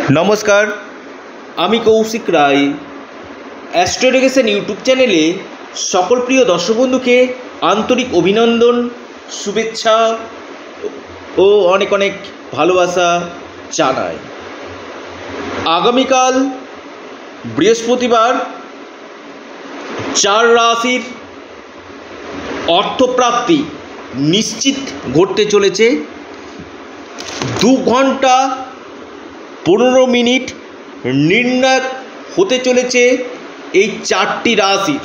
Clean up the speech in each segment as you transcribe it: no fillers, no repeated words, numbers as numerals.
নমস্কার, আমি Kaushik Roy. Astro education YouTube চ্যানেলে সকল প্রিয় দর্শক বন্ধুকে আন্তরিক অভিনন্দন, শুভেচ্ছা ও অনেক অনেক ভালোবাসা জানাই। আগামীকাল বৃহস্পতিবার 4 রাশির অর্থপ্রাপ্তি নিশ্চিত ঘটতে চলেছে। 2 ঘন্টা 15 মিনিট নির্ণায়ক হতে চলেছে এই 4টি রাশির।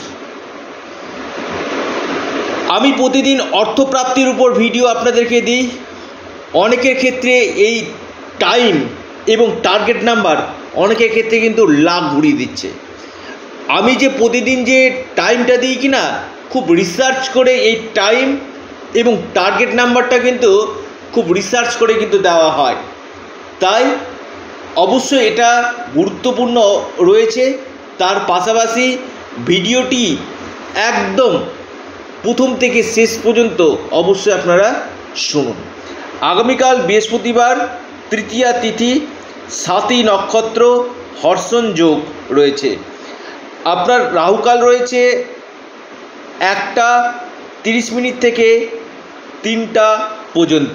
আমি প্রতিদিন অর্থপ্রাপ্তির উপর ভিডিও আপনাদেরকে দিই। অনেকের ক্ষেত্রে এই টাইম এবং টার্গেট নাম্বার অনেকের ক্ষেত্রে কিন্তু লাভ ঘুরিয়ে দিচ্ছে। আমি যে প্রতিদিন যে টাইমটা দিই কিনা, খুব রিসার্চ করে এই টাইম এবং টার্গেট নাম্বারটা কিন্তু খুব রিসার্চ করে কিন্তু দেওয়া হয়। তাই অবশ্যই এটা গুরুত্বপূর্ণ রয়েছে। তার পাশাপাশি ভিডিওটি একদম প্রথম থেকে শেষ পর্যন্ত অবশ্যই আপনারা শুনুন। আগামীকাল বৃহস্পতিবার, তৃতীয়া তিথি, 7ই নক্ষত্র, হর্ষণ যোগ রয়েছে। আপনার রাহুকাল রয়েছে 1টা 30 মিনিট থেকে 3টা পর্যন্ত।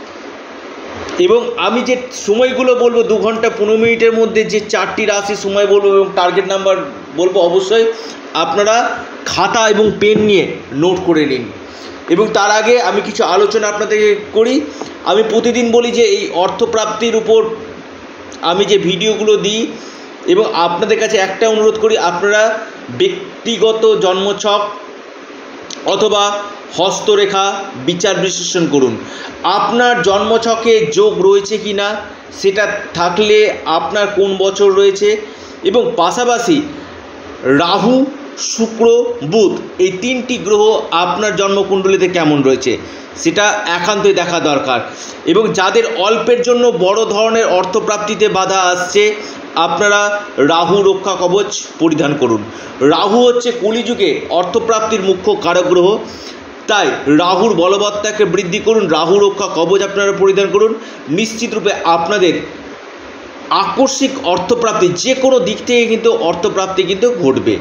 এবং আমি যে সময়গুলো বলবো 2 ঘন্টা 15 মিনিটের মধ্যে যে 4টি রাশি সময় বলবো এবং টার্গেট নাম্বার বলবো, অবশ্যই আপনারা খাতা এবং পেন নিয়ে নোট করে নিন। এবং তার আগে আমি কিছু আলোচনা আপনাদেরকে করি। আমি প্রতিদিন বলি যে এই অর্থপ্রাপ্তির উপর আমি যে ভিডিওগুলো দিই, এবং আপনাদের কাছে একটা অনুরোধ করি, আপনারা ব্যক্তিগত জন্মছক অথবা হস্তরেখা বিচার বিশ্লেষণ করুন। আপনার জন্মছকে যোগ রয়েছে কি না, সেটা থাকলে আপনার কোন বছর রয়েছে, এবং পাশাপাশি রাহু, শুক্র, বুধ এই 3টি গ্রহ আপনার জন্মকুণ্ডলিতে কেমন রয়েছে সেটা একান্তই দেখা দরকার। এবং যাদের অল্পের জন্য বড় ধরনের অর্থপ্রাপ্তিতে বাধা আসছে, আপনারা রাহু রক্ষা কবচ পরিধান করুন। রাহু হচ্ছে কলিযুগে অর্থপ্রাপ্তির মুখ্য কারক গ্রহ। তাই রাহুর বলবত্তাকে বৃদ্ধি করুন, রাহু রক্ষা কবচ আপনারা পরিধান করুন। নিশ্চিতরূপে আপনাদের আকস্মিক অর্থপ্রাপ্তি যে কোনো দিক থেকে কিন্তু অর্থপ্রাপ্তি কিন্তু ঘটবে।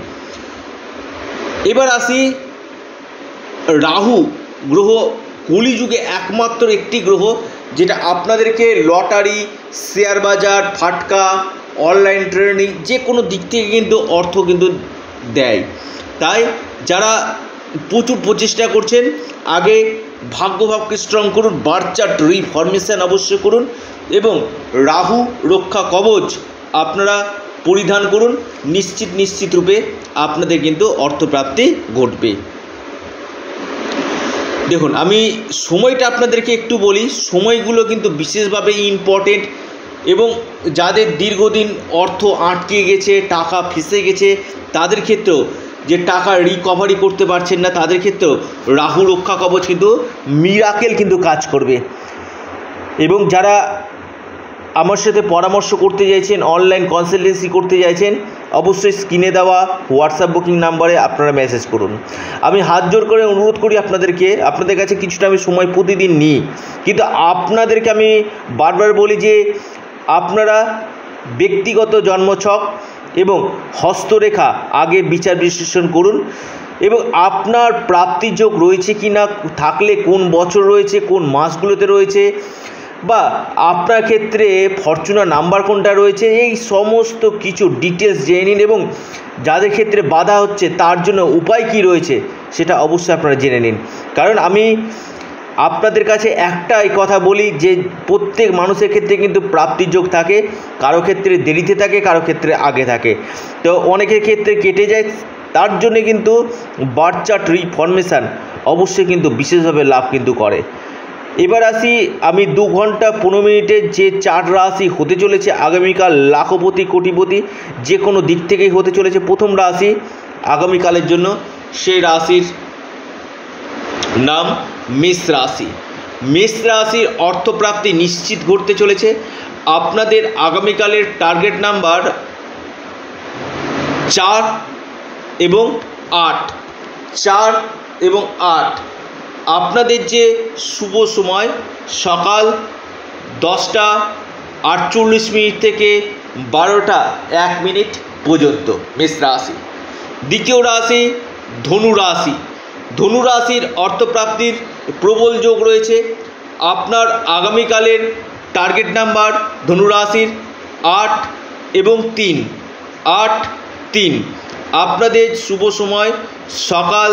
এবার আসি, রাহু গ্রহ কলিযুগে একমাত্র একটি গ্রহ যেটা আপনাদেরকে লটারি, শেয়ার বাজার, ফাটকা, অনলাইন ট্রেডিং যে কোনো দিক থেকে কিন্তু অর্থ কিন্তু দেয়। তাই যারা প্রচুর প্রচেষ্টা করছেন, আগে ভাগ্যভাবকে স্ট্রং করুন, বার্থ চার্ট রিফরমেশন অবশ্যই করুন, এবং রাহু রক্ষা কবচ আপনারা পরিধান করুন। নিশ্চিত রূপে আপনাদের কিন্তু অর্থপ্রাপ্তি ঘটবে। দেখুন, আমি সময়টা আপনাদেরকে একটু বলি। সময়গুলো কিন্তু বিশেষভাবে ইম্পর্টেন্ট, এবং যাদের দীর্ঘদিন অর্থ আটকে গেছে, টাকা ফেঁসে গেছে, তাদের ক্ষেত্রেও যে টাকা রিকভারি করতে পারছেন না, তাদের ক্ষেত্রেও রাহু রক্ষা কবচ কিন্তু মিরাকেল কিন্তু কাজ করবে। এবং যারা আমার সাথে পরামর্শ করতে চাইছেন, অনলাইন কনসালটেন্সি করতে চাইছেন, অবশ্যই স্ক্রিনে দেওয়া হোয়াটসঅ্যাপ বুকিং নাম্বারে আপনারা মেসেজ করুন। আমি হাত জোর করে অনুরোধ করি আপনাদের কাছে কিছুটা আমি সময় প্রতিদিন নিই, কিন্তু আপনাদেরকে আমি বারবার বলি যে আপনারা ব্যক্তিগত জন্মছক এবং হস্তরেখা আগে বিচার বিশ্লেষণ করুন, এবং আপনার প্রাপ্তিযোগ রয়েছে কি না, থাকলে কোন বছর রয়েছে, কোন মাসগুলোতে রয়েছে, বা আপনার ক্ষেত্রে ফরচুনার নাম্বার কোনটা রয়েছে, এই সমস্ত কিছু ডিটেলস জেনে নিন। এবং যাদের ক্ষেত্রে বাধা হচ্ছে তার জন্য উপায় কি রয়েছে সেটা অবশ্যই আপনারা জেনে নিন। কারণ আমি আপনাদের কাছে একটাই কথা বলি যে প্রত্যেক মানুষের ক্ষেত্রে কিন্তু প্রাপ্তিযোগ থাকে, কারো ক্ষেত্রে দেরিতে থাকে, কারো ক্ষেত্রে আগে থাকে। তো অনেকের ক্ষেত্রে কেটে যায়, তার জন্য কিন্তু বার্থ চার্ট রিফরমেশন অবশ্যই কিন্তু বিশেষভাবে লাভ কিন্তু করে। এবার আসি, আমি 2 ঘন্টা 15 মিনিটের যে 4 রাশি হতে চলেছে আগামীকাল লাখপতি কোটিপতি যে কোনো দিক থেকেই হতে চলেছে। প্রথম রাশি আগামীকালের জন্য, সেই রাশির নাম মেষ রাশি। মেষ রাশির অর্থপ্রাপ্তি নিশ্চিত ঘটতে চলেছে। আপনাদের আগামীকালের টার্গেট নাম্বার 4 এবং 8। 4 এবং 8 আপনাদের যে শুভ সময় সকাল 10টা 48 থেকে 12টা 1 মিনিট পর্যন্ত মেষ রাশি। দ্বিতীয় রাশি ধনু রাশি। ধনু রাশির অর্থপ্রাপ্তির প্রবল যোগ রয়েছে। আপনার আগামীকালের টার্গেট নাম্বার ধনু রাশির 8 এবং 3। 8, 3। আপনাদের শুভ সময় সকাল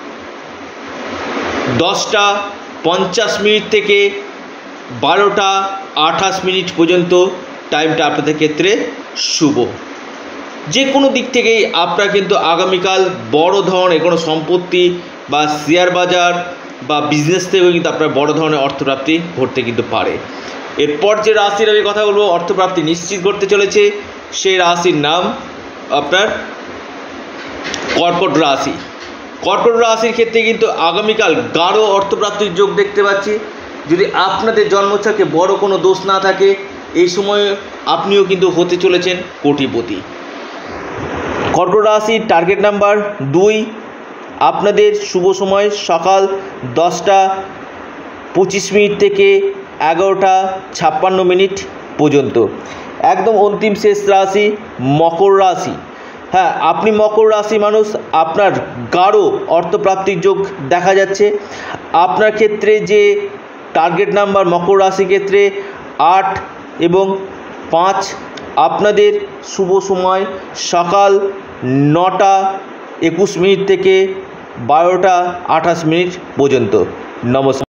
10টা 50 থেকে 12টা 28 পর্যন্ত টাইমটা আপনাদের ক্ষেত্রে শুভ। যে কোনো দিক থেকেই আপনারা কিন্তু আগামীকাল বড় ধরনের কোনো সম্পত্তি বা শেয়ার বাজার বা বিজনেস থেকেও কিন্তু আপনার বড় ধরনের অর্থপ্রাপ্তি ঘটতে কিন্তু পারে। এরপর যে রাশির আমি কথা বলবো অর্থপ্রাপ্তি নিশ্চিত করতে চলেছে, সেই রাশির নাম আপনার কর্কট রাশি। কর্কট রাশির ক্ষেত্রে কিন্তু আগামীকাল গাঢ় অর্থপ্রাপ্তির যোগ দেখতে পাচ্ছি। যদি আপনাদের জন্মছকে বড় কোনো দোষ না থাকে, এই সময়ে আপনিও কিন্তু হতে চলেছেন কোটিপতি। কর্কট রাশির টার্গেট নাম্বার 2। আপনাদের শুভ সময় সকাল 10টা 25 থেকে 11টা 56 পর্যন্ত। একদম অন্তিম শেষ রাশি মকর রাশি। হ্যাঁ, আপনি মকর রাশি মানুষ, আপনার গাঢ় অর্থপ্রাপ্তির যোগ দেখা যাচ্ছে। আপনার ক্ষেত্রে যে টার্গেট নাম্বার মকর রাশির ক্ষেত্রে 8 এবং 5। আপনাদের শুভ সময় সকাল 9টা 21 থেকে 12টা 28 পর্যন্ত। নমস্কার।